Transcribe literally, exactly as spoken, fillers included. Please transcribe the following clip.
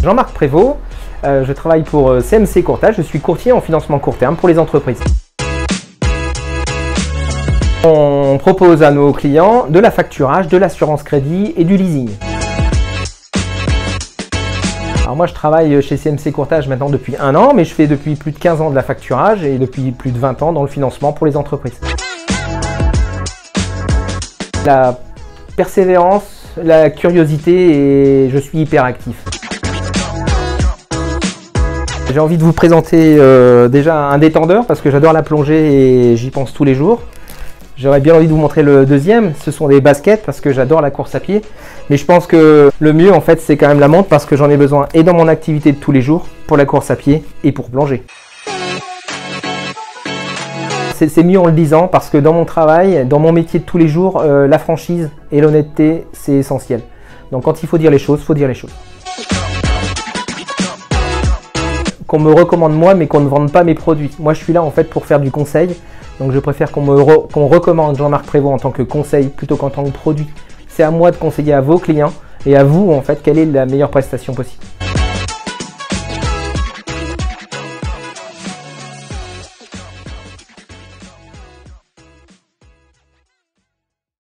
Jean-Marc Prévost, euh, je travaille pour euh, C M C Courtage, je suis courtier en financement court terme pour les entreprises. On propose à nos clients de la facturage, de l'assurance crédit et du leasing. Alors moi je travaille chez C M C Courtage maintenant depuis un an, mais je fais depuis plus de quinze ans de la facturage et depuis plus de vingt ans dans le financement pour les entreprises. La persévérance, la curiosité et je suis hyper actif. J'ai envie de vous présenter euh, déjà un détendeur parce que j'adore la plongée et j'y pense tous les jours. J'aurais bien envie de vous montrer le deuxième, ce sont des baskets parce que j'adore la course à pied. Mais je pense que le mieux en fait c'est quand même la montre parce que j'en ai besoin et dans mon activité de tous les jours, pour la course à pied et pour plonger. C'est mieux en le disant parce que dans mon travail, dans mon métier de tous les jours, euh, la franchise et l'honnêteté c'est essentiel. Donc quand il faut dire les choses, il faut dire les choses. Qu'on me recommande moi mais qu'on ne vende pas mes produits. Moi je suis là en fait pour faire du conseil. Donc je préfère qu'on me re, qu'on recommande Jean-Marc Prévost en tant que conseil plutôt qu'en tant que produit. C'est à moi de conseiller à vos clients et à vous en fait quelle est la meilleure prestation possible.